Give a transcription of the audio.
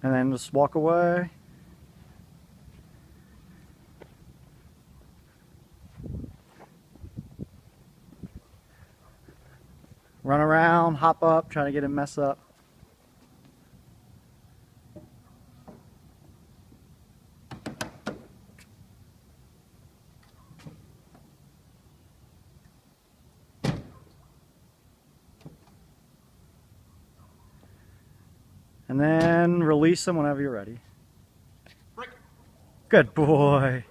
And then just walk away. Run around, hop up, trying to get him mess up. And then release him whenever you're ready. Good boy.